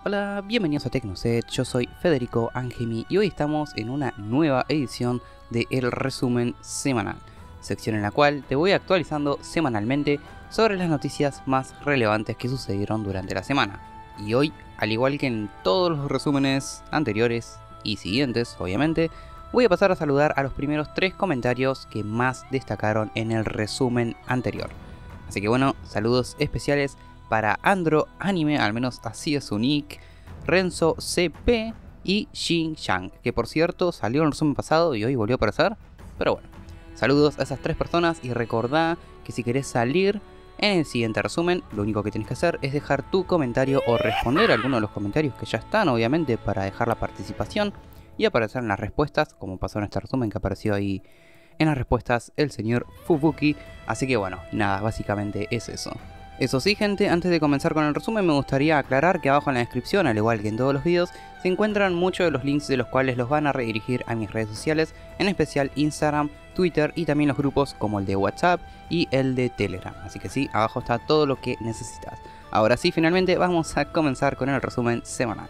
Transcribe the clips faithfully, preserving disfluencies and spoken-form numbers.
Hola, bienvenidos a Tecnoset, yo soy Federico Angemi y hoy estamos en una nueva edición de El Resumen Semanal, sección en la cual te voy actualizando semanalmente sobre las noticias más relevantes que sucedieron durante la semana. Y hoy, al igual que en todos los resúmenes anteriores y siguientes, obviamente, voy a pasar a saludar a los primeros tres comentarios que más destacaron en el resumen anterior. Así que bueno, saludos especiales para Andro Anime, al menos así es su nick, Renzo C P y Jin Yang, que por cierto salió en el resumen pasado y hoy volvió a aparecer. Pero bueno, saludos a esas tres personas y recordá que si querés salir en el siguiente resumen, lo único que tienes que hacer es dejar tu comentario o responder a alguno de los comentarios que ya están, obviamente, para dejar la participación y aparecer en las respuestas, como pasó en este resumen que apareció ahí en las respuestas el señor Fubuki. Así que bueno, nada, básicamente es eso. Eso sí, gente, antes de comenzar con el resumen me gustaría aclarar que abajo en la descripción, al igual que en todos los videos, se encuentran muchos de los links de los cuales los van a redirigir a mis redes sociales, en especial Instagram, Twitter y también los grupos como el de WhatsApp y el de Telegram. Así que sí, abajo está todo lo que necesitas. Ahora sí, finalmente vamos a comenzar con el resumen semanal.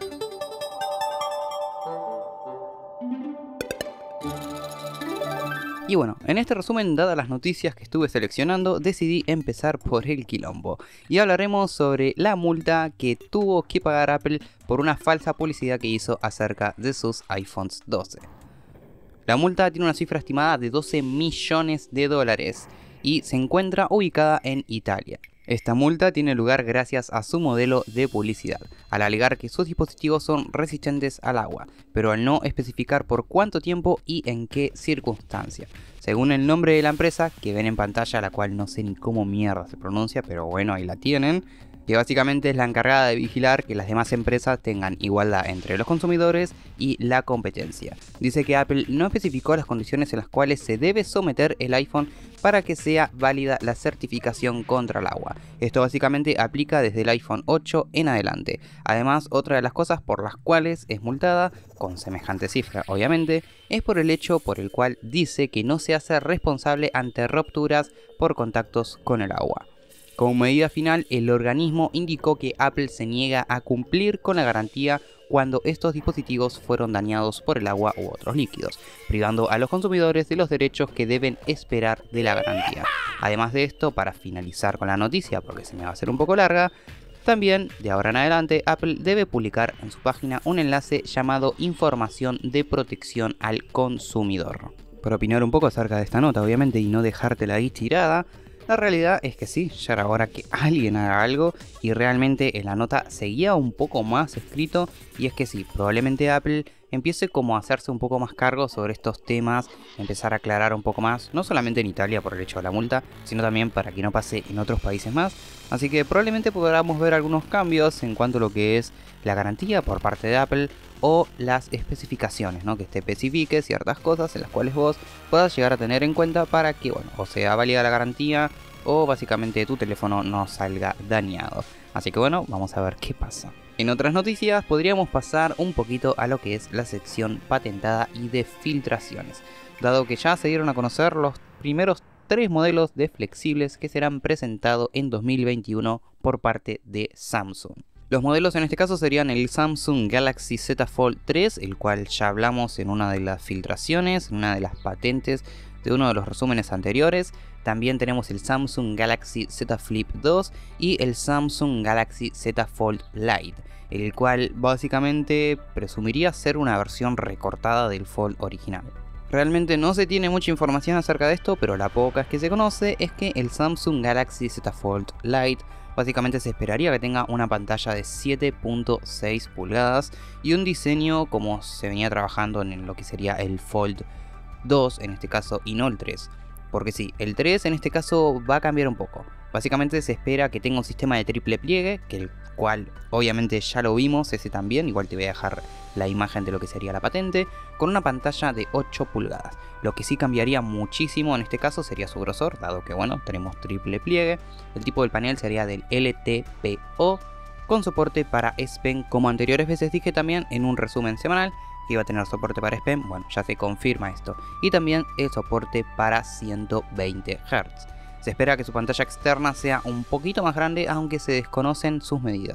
Y bueno, en este resumen, dadas las noticias que estuve seleccionando, decidí empezar por el quilombo. Y hablaremos sobre la multa que tuvo que pagar Apple por una falsa publicidad que hizo acerca de sus iPhones doce. La multa tiene una cifra estimada de doce millones de dólares y se encuentra ubicada en Italia. Esta multa tiene lugar gracias a su modelo de publicidad, al alegar que sus dispositivos son resistentes al agua, pero al no especificar por cuánto tiempo y en qué circunstancia. Según el nombre de la empresa, que ven en pantalla, la cual no sé ni cómo mierda se pronuncia, pero bueno, ahí la tienen, que básicamente es la encargada de vigilar que las demás empresas tengan igualdad entre los consumidores y la competencia. Dice que Apple no especificó las condiciones en las cuales se debe someter el iPhone para que sea válida la certificación contra el agua. Esto básicamente aplica desde el iPhone ocho en adelante. Además, otra de las cosas por las cuales es multada, con semejante cifra obviamente, es por el hecho por el cual dice que no se hace responsable ante rupturas por contactos con el agua. Como medida final, el organismo indicó que Apple se niega a cumplir con la garantía cuando estos dispositivos fueron dañados por el agua u otros líquidos, privando a los consumidores de los derechos que deben esperar de la garantía. Además de esto, para finalizar con la noticia, porque se me va a hacer un poco larga, también, de ahora en adelante, Apple debe publicar en su página un enlace llamado Información de Protección al Consumidor. Para opinar un poco acerca de esta nota, obviamente, y no dejártela ahí tirada, la realidad es que sí, ya era hora que alguien haga algo y realmente en la nota seguía un poco más escrito, y es que sí, probablemente Apple empiece como a hacerse un poco más cargo sobre estos temas, empezar a aclarar un poco más, no solamente en Italia por el hecho de la multa, sino también para que no pase en otros países más. Así que probablemente podamos ver algunos cambios en cuanto a lo que es la garantía por parte de Apple o las especificaciones, ¿no? Que te especifique ciertas cosas en las cuales vos puedas llegar a tener en cuenta para que, bueno, o sea válida la garantía o básicamente tu teléfono no salga dañado. Así que bueno, vamos a ver qué pasa. En otras noticias podríamos pasar un poquito a lo que es la sección patentada y de filtraciones, dado que ya se dieron a conocer los primeros tres modelos de flexibles que serán presentados en dos mil veintiuno por parte de Samsung. Los modelos en este caso serían el Samsung Galaxy Z Fold tres, el cual ya hablamos en una de las filtraciones, en una de las patentes de uno de los resúmenes anteriores. También tenemos el Samsung Galaxy Z Flip dos y el Samsung Galaxy Z Fold Lite, el cual básicamente presumiría ser una versión recortada del Fold original. Realmente no se tiene mucha información acerca de esto, pero la poca que se conoce es que el Samsung Galaxy Z Fold Lite básicamente se esperaría que tenga una pantalla de siete punto seis pulgadas y un diseño como se venía trabajando en lo que sería el Fold dos en este caso y no el tres. Porque sí, el tres en este caso va a cambiar un poco. Básicamente se espera que tenga un sistema de triple pliegue, que el cual obviamente ya lo vimos, ese también, igual te voy a dejar la imagen de lo que sería la patente, con una pantalla de ocho pulgadas. Lo que sí cambiaría muchísimo en este caso sería su grosor, dado que bueno, tenemos triple pliegue. El tipo del panel sería del L T P O, con soporte para S Pen, como anteriores veces dije también en un resumen semanal, que iba a tener soporte para S Pen, bueno, ya se confirma esto. Y también el soporte para ciento veinte hertz. Se espera que su pantalla externa sea un poquito más grande, aunque se desconocen sus medidas.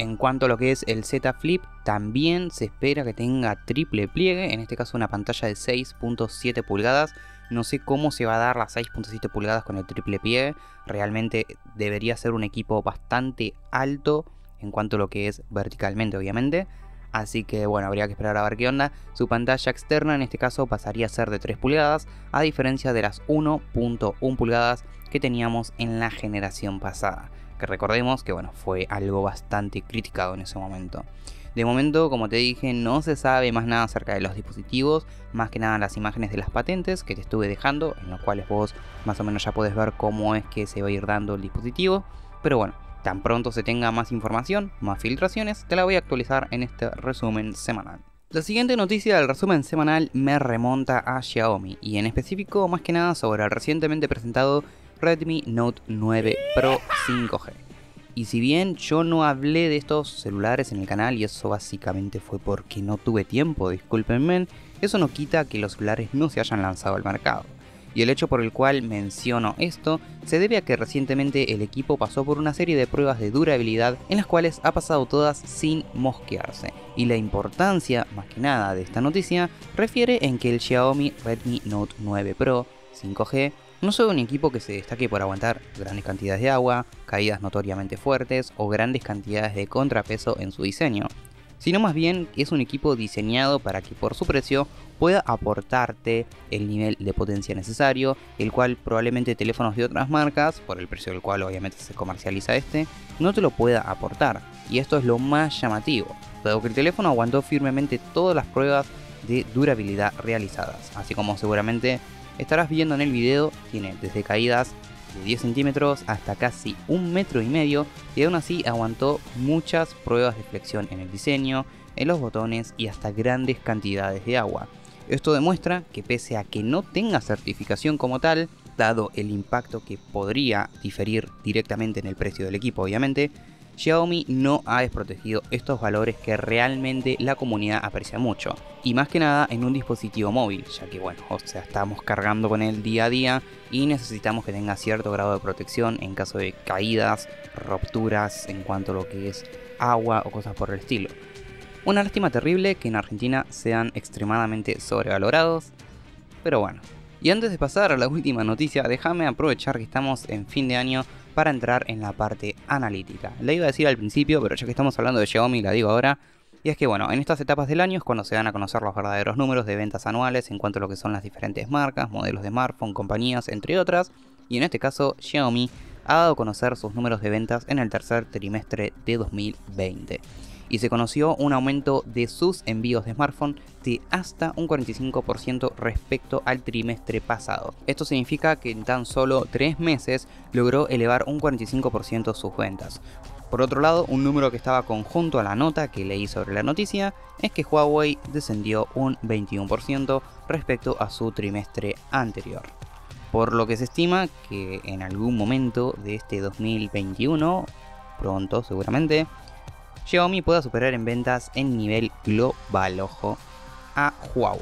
En cuanto a lo que es el Z Flip, también se espera que tenga triple pliegue, en este caso una pantalla de seis punto siete pulgadas. No sé cómo se va a dar las seis punto siete pulgadas con el triple pliegue, realmente debería ser un equipo bastante alto en cuanto a lo que es verticalmente, obviamente. Así que bueno, habría que esperar a ver qué onda. Su pantalla externa en este caso pasaría a ser de tres pulgadas, a diferencia de las uno punto uno pulgadas que teníamos en la generación pasada. Que recordemos que bueno, fue algo bastante criticado en ese momento. De momento, como te dije, no se sabe más nada acerca de los dispositivos, más que nada las imágenes de las patentes que te estuve dejando, en los cuales vos más o menos ya podés ver cómo es que se va a ir dando el dispositivo. Pero bueno, tan pronto se tenga más información, más filtraciones, te la voy a actualizar en este resumen semanal. La siguiente noticia del resumen semanal me remonta a Xiaomi, y en específico más que nada sobre el recientemente presentado Redmi Note nueve Pro cinco G. Y si bien yo no hablé de estos celulares en el canal, y eso básicamente fue porque no tuve tiempo, discúlpenme, eso no quita que los celulares no se hayan lanzado al mercado. Y el hecho por el cual menciono esto se debe a que recientemente el equipo pasó por una serie de pruebas de durabilidad en las cuales ha pasado todas sin mosquearse. Y la importancia, más que nada, de esta noticia refiere en que el Xiaomi Redmi Note nueve Pro cinco G no es un equipo que se destaque por aguantar grandes cantidades de agua, caídas notoriamente fuertes o grandes cantidades de contrapeso en su diseño, sino más bien es un equipo diseñado para que por su precio pueda aportarte el nivel de potencia necesario, el cual probablemente teléfonos de otras marcas, por el precio del cual obviamente se comercializa este, no te lo pueda aportar. Y esto es lo más llamativo, dado que el teléfono aguantó firmemente todas las pruebas de durabilidad realizadas, así como seguramente estarás viendo en el video, tiene desde caídas de diez centímetros hasta casi un metro y medio, y aún así aguantó muchas pruebas de flexión en el diseño, en los botones y hasta grandes cantidades de agua. Esto demuestra que pese a que no tenga certificación como tal, dado el impacto que podría diferir directamente en el precio del equipo obviamente, Xiaomi no ha desprotegido estos valores que realmente la comunidad aprecia mucho, y más que nada en un dispositivo móvil, ya que bueno, o sea, estamos cargando con él día a día y necesitamos que tenga cierto grado de protección en caso de caídas, rupturas en cuanto a lo que es agua o cosas por el estilo. Una lástima terrible que en Argentina sean extremadamente sobrevalorados, pero bueno. Y antes de pasar a la última noticia, déjame aprovechar que estamos en fin de año para entrar en la parte analítica. La iba a decir al principio, pero ya que estamos hablando de Xiaomi la digo ahora. Y es que bueno, en estas etapas del año es cuando se dan a conocer los verdaderos números de ventas anuales en cuanto a lo que son las diferentes marcas, modelos de smartphone, compañías, entre otras. Y en este caso, Xiaomi ha dado a conocer sus números de ventas en el tercer trimestre de dos mil veinte. Y se conoció un aumento de sus envíos de smartphone de hasta un cuarenta y cinco por ciento respecto al trimestre pasado. Esto significa que en tan solo tres meses logró elevar un cuarenta y cinco por ciento sus ventas. Por otro lado, un número que estaba conjunto a la nota que leí sobre la noticia es que Huawei descendió un veintiuno por ciento respecto a su trimestre anterior. Por lo que se estima que en algún momento de este dos mil veintiuno, pronto seguramente, Xiaomi pueda superar en ventas en nivel global, ojo, a Huawei.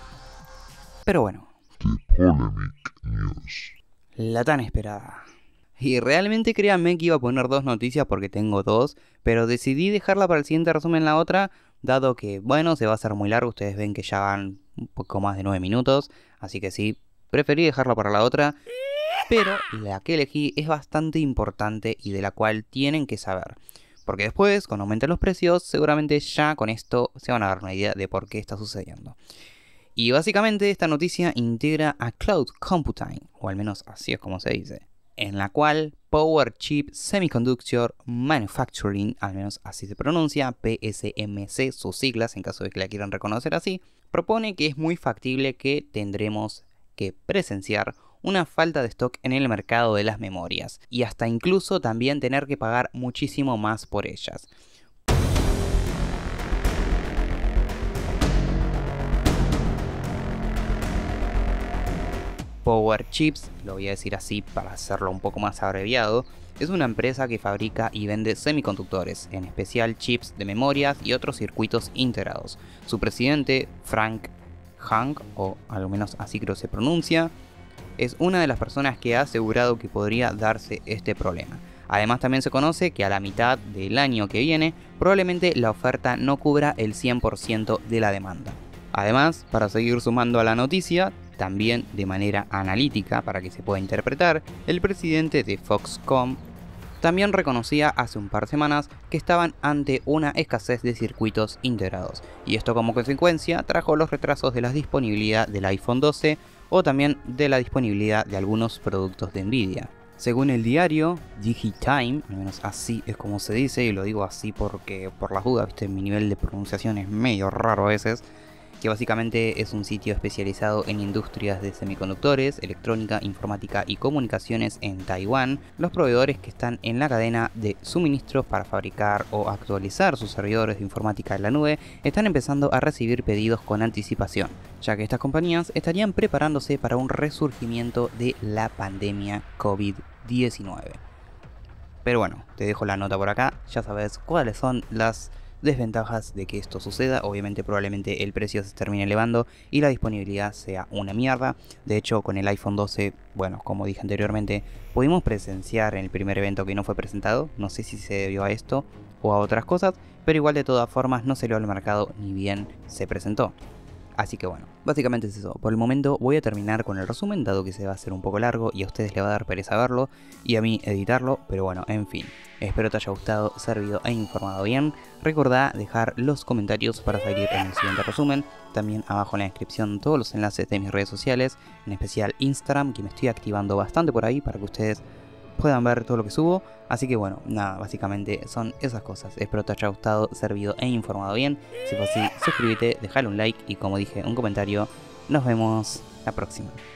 Pero bueno, la tan esperada. Y realmente créanme que iba a poner dos noticias porque tengo dos, pero decidí dejarla para el siguiente resumen la otra, dado que, bueno, se va a hacer muy largo, ustedes ven que ya van un poco más de nueve minutos, así que sí, preferí dejarla para la otra, pero la que elegí es bastante importante y de la cual tienen que saber. Porque después, cuando aumenten los precios, seguramente ya con esto se van a dar una idea de por qué está sucediendo. Y básicamente esta noticia integra a Cloud Computing, o al menos así es como se dice, en la cual Power Chip Semiconductor Manufacturing, al menos así se pronuncia, P S M C, sus siglas en caso de que la quieran reconocer así, propone que es muy factible que tendremos que presenciar una falta de stock en el mercado de las memorias, y hasta incluso también tener que pagar muchísimo más por ellas. Power Chips, lo voy a decir así para hacerlo un poco más abreviado, es una empresa que fabrica y vende semiconductores, en especial chips de memorias y otros circuitos integrados. Su presidente, Frank Hung, o al menos así creo se pronuncia, es una de las personas que ha asegurado que podría darse este problema. Además también se conoce que a la mitad del año que viene probablemente la oferta no cubra el cien por ciento de la demanda. Además, para seguir sumando a la noticia, también de manera analítica para que se pueda interpretar, el presidente de Foxconn también reconocía hace un par de semanas que estaban ante una escasez de circuitos integrados, y esto como consecuencia trajo los retrasos de la disponibilidad del iPhone doce o también de la disponibilidad de algunos productos de Nvidia. Según el diario DigiTime, al menos así es como se dice, y lo digo así porque por las dudas, viste, mi nivel de pronunciación es medio raro a veces, que básicamente es un sitio especializado en industrias de semiconductores, electrónica, informática y comunicaciones en Taiwán. Los proveedores que están en la cadena de suministros para fabricar o actualizar sus servidores de informática en la nube están empezando a recibir pedidos con anticipación, ya que estas compañías estarían preparándose para un resurgimiento de la pandemia COVID diecinueve. Pero bueno, te dejo la nota por acá, ya sabes cuáles son las desventajas de que esto suceda. Obviamente probablemente el precio se termine elevando y la disponibilidad sea una mierda. De hecho, con el iPhone doce, bueno, como dije anteriormente, pudimos presenciar en el primer evento que no fue presentado. No sé si se debió a esto o a otras cosas, pero igual de todas formas no salió al mercado ni bien se presentó. Así que bueno, básicamente es eso. Por el momento voy a terminar con el resumen, dado que se va a hacer un poco largo y a ustedes les va a dar pereza verlo y a mí editarlo, pero bueno, en fin. Espero te haya gustado, servido e informado bien. Recordá dejar los comentarios para salir en el siguiente resumen. También abajo en la descripción todos los enlaces de mis redes sociales, en especial Instagram, que me estoy activando bastante por ahí para que ustedes puedan ver todo lo que subo. Así que bueno, nada, básicamente son esas cosas. Espero te haya gustado, servido e informado bien. Si fue así, suscríbete, dejale un like y como dije, un comentario. Nos vemos la próxima.